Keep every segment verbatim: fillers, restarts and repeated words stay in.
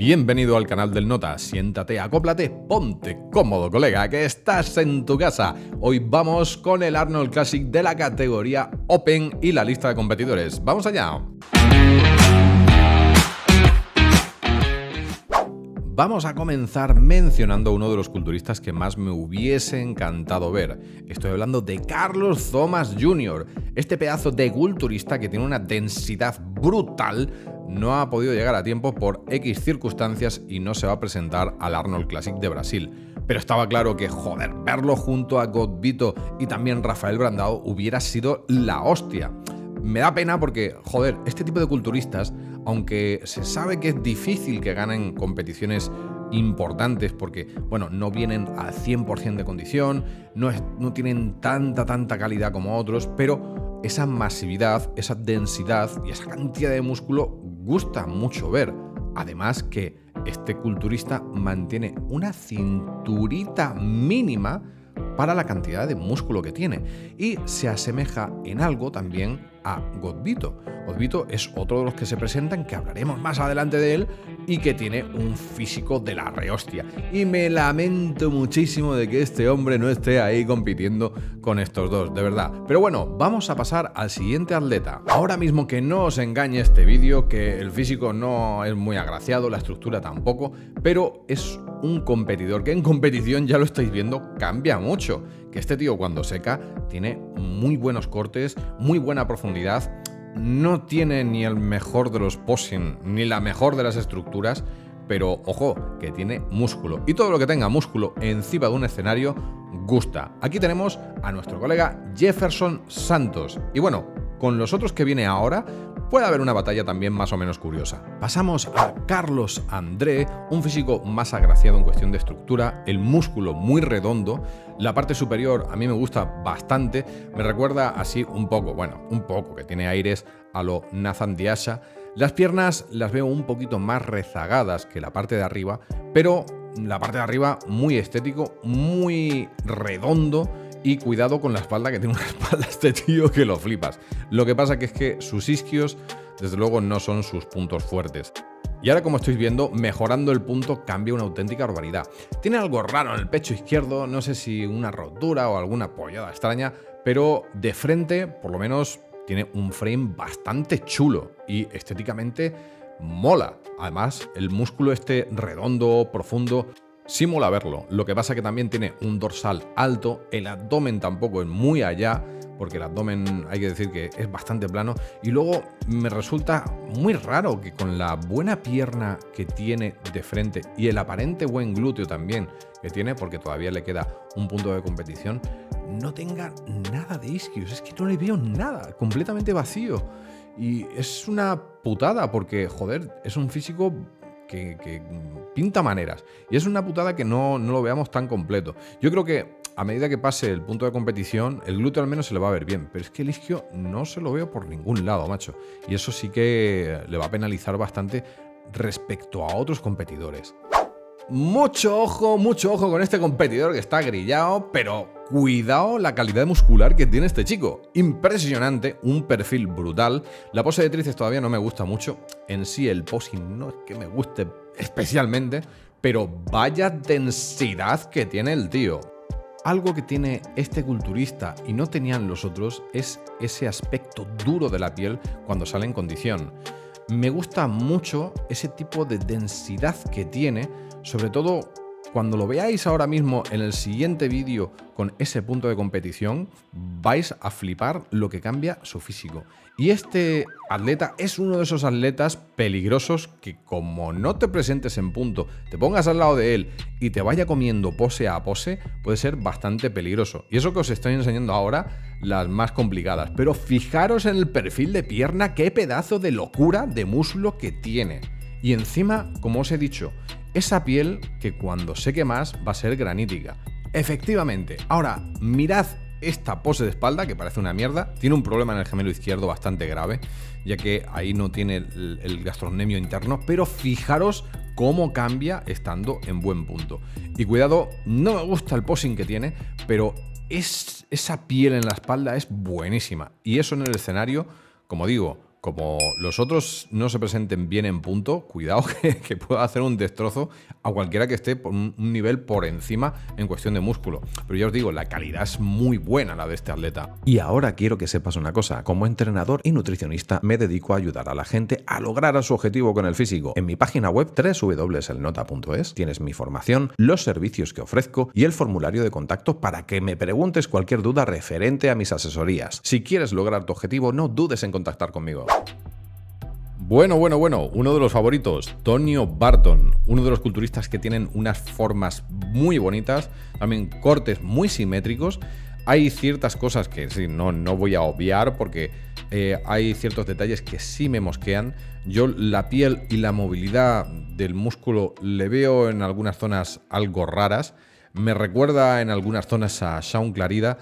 Bienvenido al canal del Nota, siéntate, acóplate, ponte cómodo, colega, que estás en tu casa. Hoy vamos con el Arnold Classic de la categoría Open y la lista de competidores. ¡Vamos allá! Vamos a comenzar mencionando a uno de los culturistas que más me hubiese encantado ver. Estoy hablando de Carlos Thomas junior Este pedazo de culturista que tiene una densidad brutal no ha podido llegar a tiempo por X circunstancias y no se va a presentar al Arnold Classic de Brasil. Pero estaba claro que, joder, verlo junto a God Vito y también Rafael Brandao hubiera sido la hostia. Me da pena porque, joder, este tipo de culturistas, aunque se sabe que es difícil que ganen competiciones importantes porque, bueno, no vienen al cien por cien de condición, no, es, no tienen tanta, tanta calidad como otros, pero esa masividad, esa densidad y esa cantidad de músculo gusta mucho ver. Además que este culturista mantiene una cinturita mínima para la cantidad de músculo que tiene y se asemeja en algo también a God Vito. God Vito es otro de los que se presentan, que hablaremos más adelante de él, y que tiene un físico de la rehostia. Y me lamento muchísimo de que este hombre no esté ahí compitiendo con estos dos, de verdad. Pero bueno, vamos a pasar al siguiente atleta. Ahora mismo que no os engañe este vídeo, que el físico no es muy agraciado, la estructura tampoco, pero es un competidor que en competición, ya lo estáis viendo, cambia mucho. Que este tío cuando seca tiene muy buenos cortes, muy buena profundidad, no tiene ni el mejor de los posing ni la mejor de las estructuras, pero ojo, que tiene músculo. Y todo lo que tenga músculo encima de un escenario gusta. Aquí tenemos a nuestro colega Jefferson Santos. Y bueno, con los otros que viene ahora puede haber una batalla también más o menos curiosa. Pasamos a Carlos André, un físico más agraciado en cuestión de estructura, el músculo muy redondo, la parte superior a mí me gusta bastante, me recuerda así un poco, bueno, un poco, que tiene aires a lo Nathan Diasha. Las piernas las veo un poquito más rezagadas que la parte de arriba, pero la parte de arriba muy estético, muy redondo. Y cuidado con la espalda, que tiene una espalda este tío que lo flipas. Lo que pasa que es que sus isquios, desde luego, no son sus puntos fuertes. Y ahora, como estáis viendo, mejorando el punto cambia una auténtica barbaridad. Tiene algo raro en el pecho izquierdo, no sé si una rotura o alguna apoyada extraña, pero de frente, por lo menos, tiene un frame bastante chulo y estéticamente mola. Además, el músculo este redondo, profundo, sí mola verlo. Lo que pasa que también tiene un dorsal alto, el abdomen tampoco es muy allá, porque el abdomen hay que decir que es bastante plano, y luego me resulta muy raro que con la buena pierna que tiene de frente y el aparente buen glúteo también que tiene, porque todavía le queda un punto de competición, no tenga nada de isquios. Es que no le veo nada, completamente vacío. Y es una putada porque, joder, es un físico Que, que pinta maneras. Y es una putada que no, no lo veamos tan completo. Yo creo que a medida que pase el punto de competición, el glúteo al menos se le va a ver bien. Pero es que el isquio no se lo veo por ningún lado, macho. Y eso sí que le va a penalizar bastante respecto a otros competidores. Mucho ojo, mucho ojo con este competidor que está grillado, pero cuidado la calidad muscular que tiene este chico. Impresionante, un perfil brutal. La pose de tríceps todavía no me gusta mucho. En sí el posing no es que me guste especialmente, pero vaya densidad que tiene el tío. Algo que tiene este culturista y no tenían los otros es ese aspecto duro de la piel cuando sale en condición. Me gusta mucho ese tipo de densidad que tiene, sobre todo cuando lo veáis ahora mismo en el siguiente vídeo con ese punto de competición, vais a flipar lo que cambia su físico. Y este atleta es uno de esos atletas peligrosos que, como no te presentes en punto, te pongas al lado de él y te vaya comiendo pose a pose, puede ser bastante peligroso. Y eso que os estoy enseñando ahora, las más complicadas. Pero fijaros en el perfil de pierna, qué pedazo de locura de muslo que tiene. Y encima, como os he dicho, esa piel que cuando seque más va a ser granítica. Efectivamente. Ahora, mirad esta pose de espalda, que parece una mierda. Tiene un problema en el gemelo izquierdo bastante grave, ya que ahí no tiene el, el gastrocnemio interno, pero fijaros cómo cambia estando en buen punto. Y cuidado, no me gusta el posing que tiene, pero es, esa piel en la espalda es buenísima. Y eso en el escenario, como digo, como los otros no se presenten bien en punto, cuidado que, que pueda hacer un destrozo a cualquiera que esté por un, un nivel por encima en cuestión de músculo. Pero ya os digo, la calidad es muy buena la de este atleta. Y ahora quiero que sepas una cosa, como entrenador y nutricionista me dedico a ayudar a la gente a lograr a su objetivo con el físico. En mi página web doble u doble u doble u punto el nota punto es tienes mi formación, los servicios que ofrezco y el formulario de contacto para que me preguntes cualquier duda referente a mis asesorías. Si quieres lograr tu objetivo, no dudes en contactar conmigo. Bueno, bueno, bueno, uno de los favoritos, Tonio Barton, uno de los culturistas que tienen unas formas muy bonitas, también cortes muy simétricos. Hay ciertas cosas que sí, no, no voy a obviar porque eh, hay ciertos detalles que sí me mosquean. Yo la piel y la movilidad del músculo le veo en algunas zonas algo raras. Me recuerda en algunas zonas a Shaun Clarida.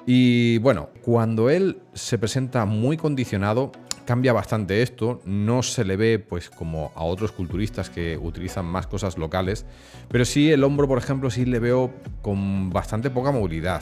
Y bueno, cuando él se presenta muy condicionado, cambia bastante esto. No se le ve pues como a otros culturistas que utilizan más cosas locales. Pero sí el hombro, por ejemplo, sí le veo con bastante poca movilidad.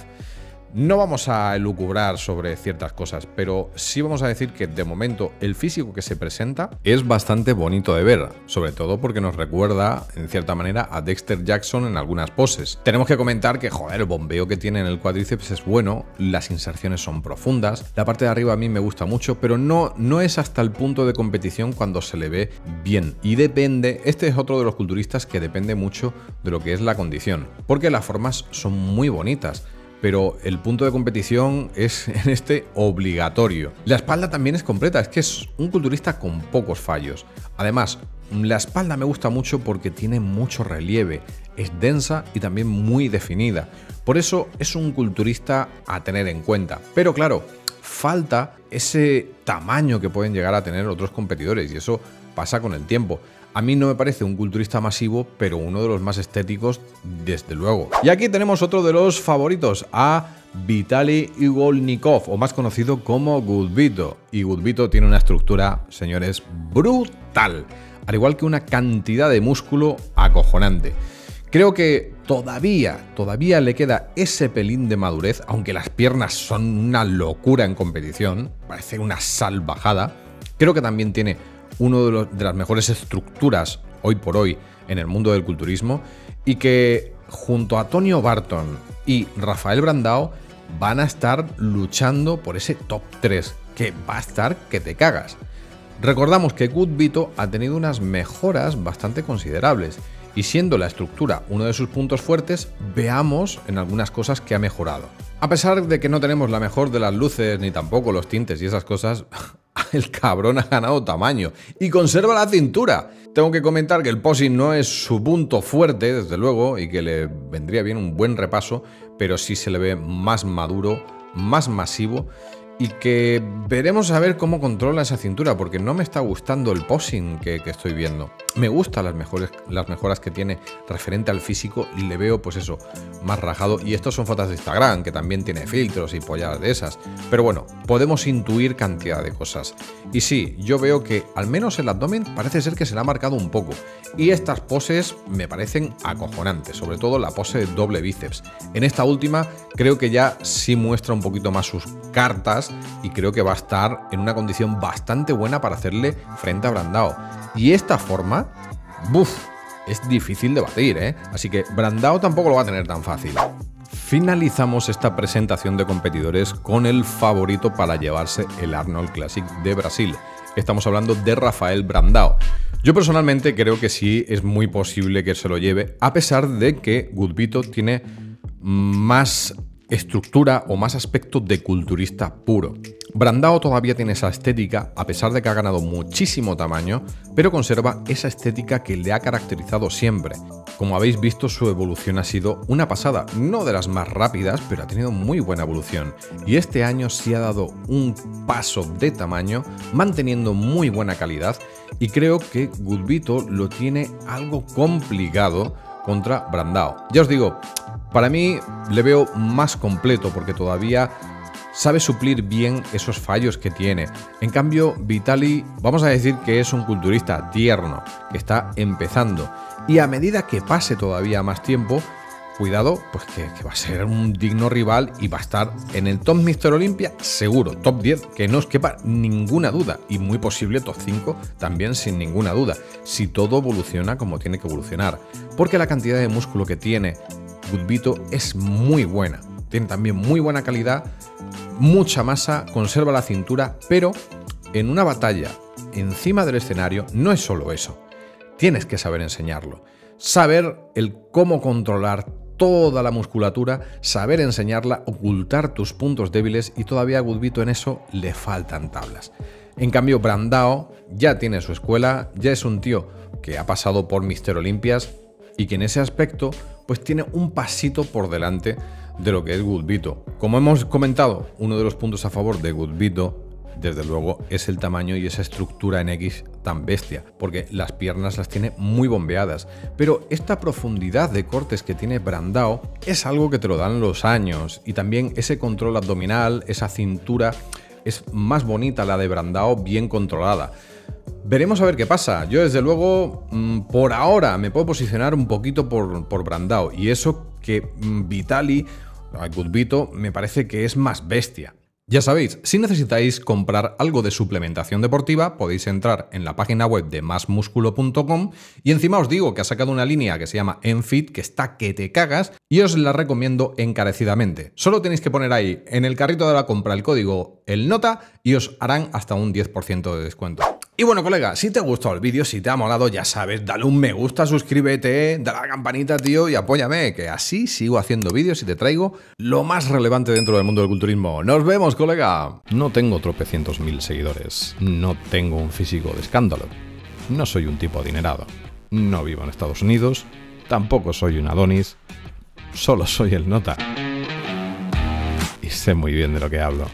No vamos a elucubrar sobre ciertas cosas, pero sí vamos a decir que de momento el físico que se presenta es bastante bonito de ver, sobre todo porque nos recuerda en cierta manera a Dexter Jackson en algunas poses. Tenemos que comentar que, joder, el bombeo que tiene en el cuádriceps es bueno, las inserciones son profundas, la parte de arriba a mí me gusta mucho, pero no, no es hasta el punto de competición cuando se le ve bien. Y depende, este es otro de los culturistas que depende mucho de lo que es la condición, porque las formas son muy bonitas, pero el punto de competición es en este obligatorio. La espalda también es completa, es que es un culturista con pocos fallos. Además, la espalda me gusta mucho porque tiene mucho relieve, es densa y también muy definida. Por eso es un culturista a tener en cuenta. Pero claro, falta ese tamaño que pueden llegar a tener otros competidores y eso pasa con el tiempo. A mí no me parece un culturista masivo, pero uno de los más estéticos, desde luego. Y aquí tenemos otro de los favoritos, a Vitaly Igolnikov, o más conocido como Gudvito. Y Gudvito tiene una estructura, señores, brutal, al igual que una cantidad de músculo acojonante. Creo que todavía, todavía le queda ese pelín de madurez, aunque las piernas son una locura en competición, parece una salvajada. Creo que también tiene uno de, los, de las mejores estructuras hoy por hoy en el mundo del culturismo y que junto a Tonio Barton y Rafael Brandao van a estar luchando por ese top tres que va a estar que te cagas. Recordamos que Gudvito ha tenido unas mejoras bastante considerables y siendo la estructura uno de sus puntos fuertes, veamos en algunas cosas que ha mejorado. A pesar de que no tenemos la mejor de las luces ni tampoco los tintes y esas cosas, el cabrón ha ganado tamaño y conserva la cintura. Tengo que comentar que el posing no es su punto fuerte, desde luego, y que le vendría bien un buen repaso, pero sí se le ve más maduro, más masivo y que veremos a ver cómo controla esa cintura, porque no me está gustando el posing que, que estoy viendo. Me gustan las, mejores, las mejoras que tiene referente al físico y le veo, pues eso, más rajado. Y estos son fotos de Instagram, que también tiene filtros y polladas de esas. Pero bueno, podemos intuir cantidad de cosas. Y sí, yo veo que al menos el abdomen parece ser que se le ha marcado un poco. Y estas poses me parecen acojonantes, sobre todo la pose de doble bíceps. En esta última creo que ya sí muestra un poquito más sus cartas y creo que va a estar en una condición bastante buena para hacerle frente a Brandao. Y esta forma, ¡buf!, es difícil de batir, ¿eh? Así que Brandao tampoco lo va a tener tan fácil. Finalizamos esta presentación de competidores con el favorito para llevarse el Arnold Classic de Brasil. Estamos hablando de Rafael Brandao. Yo personalmente creo que sí es muy posible que se lo lleve, a pesar de que Gudvito tiene más estructura o más aspecto de culturista puro. Brandao todavía tiene esa estética, a pesar de que ha ganado muchísimo tamaño, pero conserva esa estética que le ha caracterizado siempre. Como habéis visto, su evolución ha sido una pasada, no de las más rápidas, pero ha tenido muy buena evolución. Y este año sí ha dado un paso de tamaño, manteniendo muy buena calidad, y creo que Gudvito lo tiene algo complicado contra Brandao. Ya os digo, para mí le veo más completo porque todavía sabe suplir bien esos fallos que tiene. En cambio, Vitaly, vamos a decir que es un culturista tierno, que está empezando. Y a medida que pase todavía más tiempo, cuidado, pues que, que va a ser un digno rival y va a estar en el top míster Olympia seguro, top diez, que no os quepa ninguna duda, y muy posible top cinco también sin ninguna duda, si todo evoluciona como tiene que evolucionar, porque la cantidad de músculo que tiene Gudbito es muy buena, tiene también muy buena calidad, mucha masa, conserva la cintura, pero en una batalla encima del escenario no es solo eso, tienes que saber enseñarlo, saber el cómo controlar toda la musculatura, saber enseñarla, ocultar tus puntos débiles, y todavía a Gudbito en eso le faltan tablas. En cambio, Brandao ya tiene su escuela, ya es un tío que ha pasado por míster Olympias y que en ese aspecto pues tiene un pasito por delante de lo que es Gudbito. Como hemos comentado, uno de los puntos a favor de Gudbito, desde luego, es el tamaño y esa estructura en X tan bestia, porque las piernas las tiene muy bombeadas, pero esta profundidad de cortes que tiene Brandao es algo que te lo dan los años, y también ese control abdominal, esa cintura, es más bonita la de Brandao, bien controlada. Veremos a ver qué pasa. Yo desde luego, por ahora, me puedo posicionar un poquito por, por Brandao, y eso que Vitali, Gudbito, me parece que es más bestia. Ya sabéis, si necesitáis comprar algo de suplementación deportiva, podéis entrar en la página web de más músculo punto com, y encima os digo que ha sacado una línea que se llama Enfit, que está que te cagas, y os la recomiendo encarecidamente. Solo tenéis que poner ahí en el carrito de la compra el código ELNOTA y os harán hasta un diez por ciento de descuento. Y bueno, colega, si te ha gustado el vídeo, si te ha molado, ya sabes, dale un me gusta, suscríbete, dale a la campanita, tío, y apóyame, que así sigo haciendo vídeos y te traigo lo más relevante dentro del mundo del culturismo. ¡Nos vemos, colega! No tengo tropecientos mil seguidores, no tengo un físico de escándalo, no soy un tipo adinerado, no vivo en Estados Unidos, tampoco soy un Adonis, solo soy el Nota. Y sé muy bien de lo que hablo.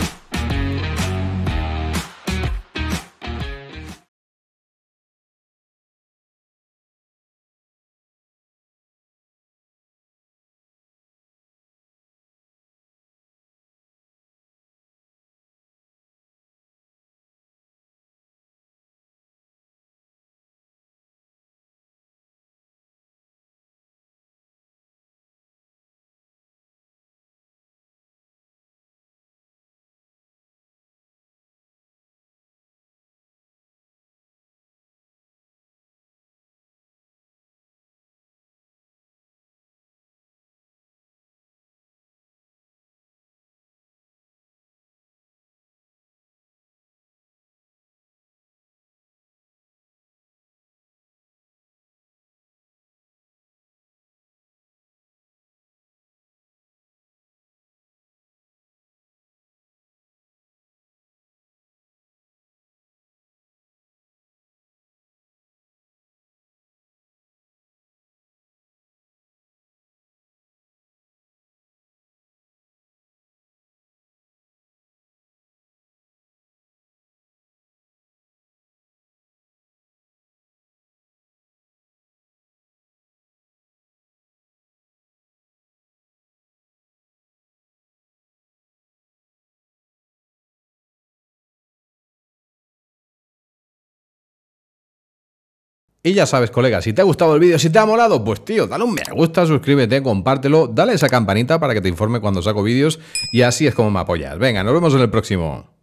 Y ya sabes, colega, si te ha gustado el vídeo, si te ha molado, pues tío, dale un me gusta, suscríbete, compártelo, dale esa campanita para que te informe cuando saco vídeos, y así es como me apoyas. Venga, nos vemos en el próximo.